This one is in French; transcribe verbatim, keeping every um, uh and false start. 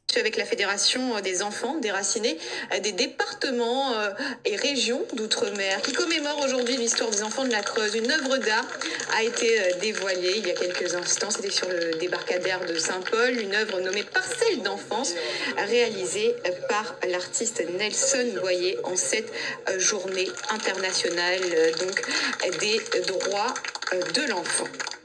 avec la Fédération des enfants déracinés des départements et régions d'outre-mer qui commémore aujourd'hui l'histoire des enfants de la Creuse. Une œuvre d'art a été dévoilée il y a quelques instants, c'était sur le débarcadère de Saint-Paul, une œuvre nommée Parcelle d'enfance réalisée par l'artiste Nelson Boyer en cette journée internationale donc des droits de l'enfant.